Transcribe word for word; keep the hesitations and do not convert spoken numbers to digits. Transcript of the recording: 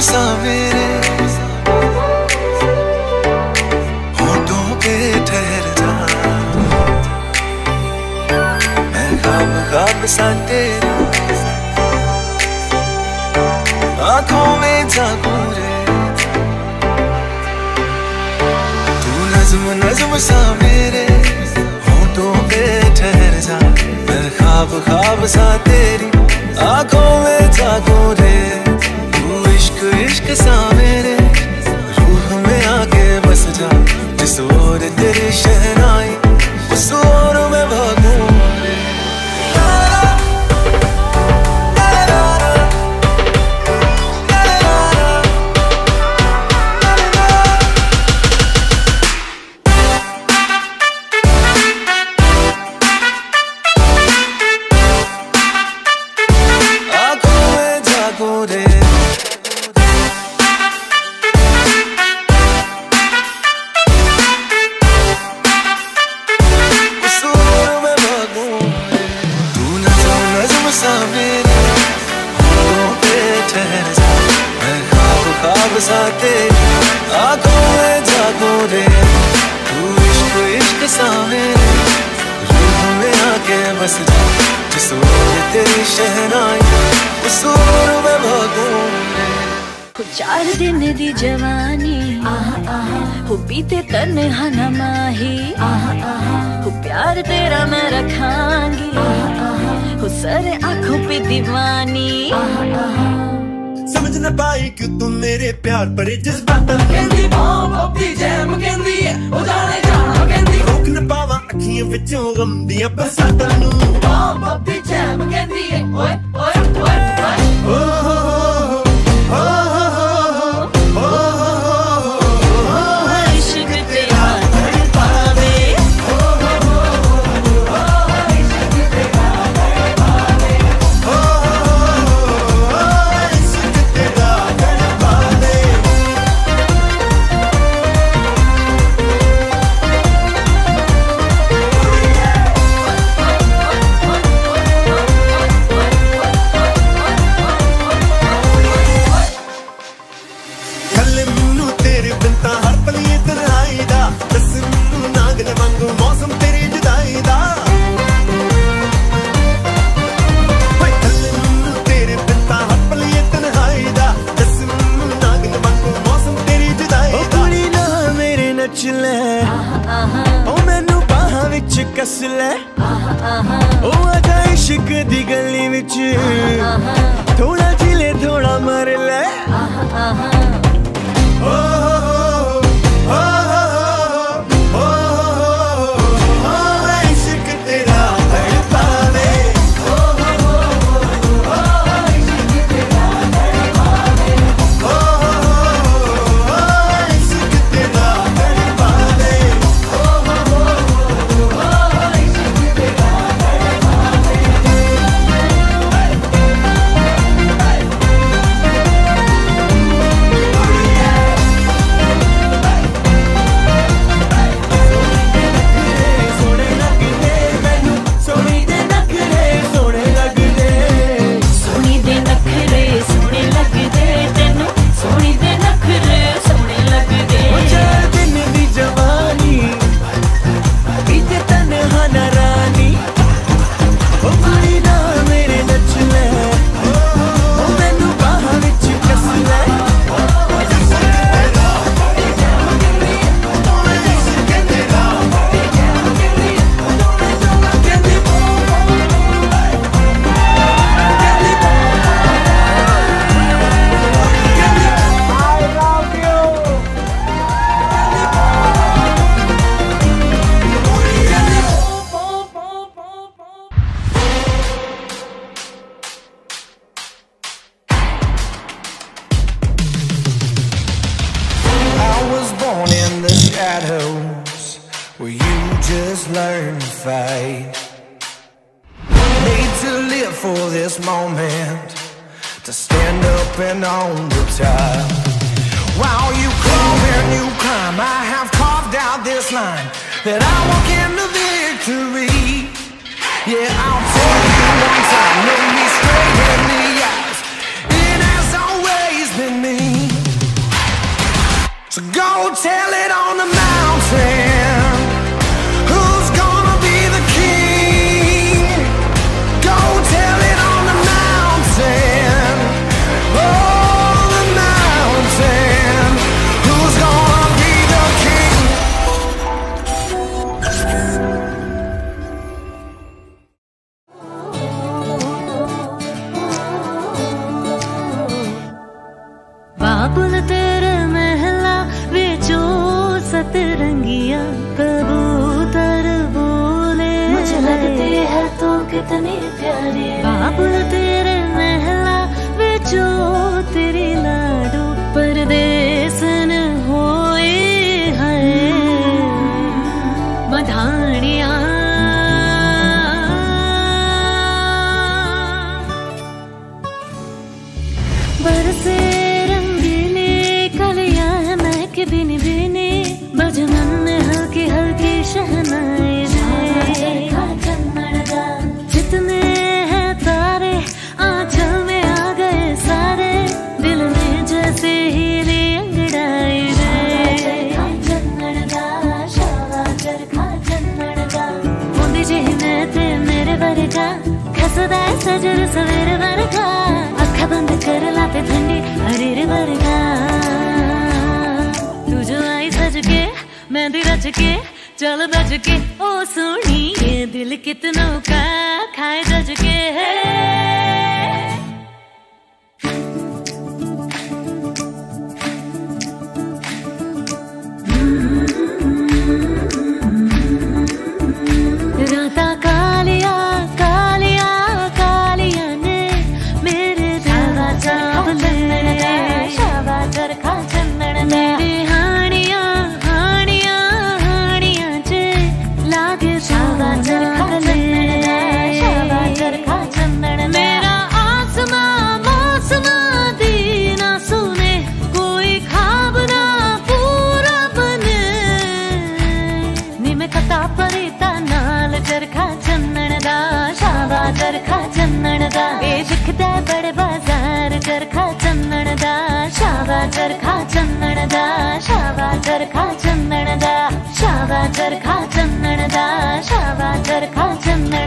सा मेरे होठों पे ठहर जा, मैं ख्वाब ख्वाब सा तेरे आँखों में जागूं रे। तू नज़्म नज़्म सा मेरे होठों पे ठहर जा, मैं ख्वाब ख्वाब सा तेरी आँखों में जागूं रे। तू इश्क इश्क सा मेरे रूह में आके बस जा, जिस ओर तेरी शहनाई उस ओर मैं भागूं रे। आँखों में जागूं रे, तू इश्क इश्क सा मेरे रूह में आके बस जा, जिस ओर तेरी शहनाई उस ओर मैं भागूं रे। चार दिन दी जवानी हो बीते तन्हा न माही, हो प्यार तेरा मैं रखांगी, हो सारे आँखों पे दीवानी। समझ न पाई क्यों तुम मेरे प्यार भरे जज्बातां कहंदी बॉम्ब अपनी जैम कहंदी है ओ जाने जाना कहंदी, रोक न पावा अखियां विचों गम दियां बरसातां नूं। बॉम्ब अपनी जैम कहंदी है ओए ओए ओए ओए ओ कस ले ओ आजा इश्क दी गली विच, थोड़ा जिले थोड़ा मर ले। ओ where you just learn to fight. Made to live for this moment, to stand up and on the top. While you crawl and you climb, I have carved out this line that I walk into victory. Yeah, I'll tell you one time, look me straight in the eyes, it has always been me. लगती है तो कितनी प्यारी बाबुल तेरे महला विचो तेरी लाडू परदेस न होए है मधानिया बरसे रंगीली कलियां महक बिन बिने बजमन हल्की हल्की शहनाई जितने हैं तारे आंचल में आ गए सारे दिल में जैसे हीरे अंगड़ाई बूंदी जी मैं ते मेरे वर्गा खसदा सजर सवेरे वर्गा अखा बंद कर लाते ठंडी हरीर वर्गा तू जो आई सज के मेहंदी रच के चल बज के ओ सोनी ये दिल कितनों का खाए जज के है राता कालिया कालिया कालिया ने मेरे दिल चावले शाबा चरखा चंदन मेरे हानिया हानिया हानिया चे लागे शाबा चरखा चंदन शाबा चरखा चंदन मेरा आसमां मौसमां दीना सुने कोई ख्वाब ना पूरा बने नी मैं कता परिता नाल चरखा चंदन दा शाबा चरखा चंदन दा ए दिखदा बड़े बाजार चरखा चंदन दा शाबा चरखा चंदन दा शाबा चरखा चंदन दा शाबा चरखा चंदन दा शाबा चरखा चंदन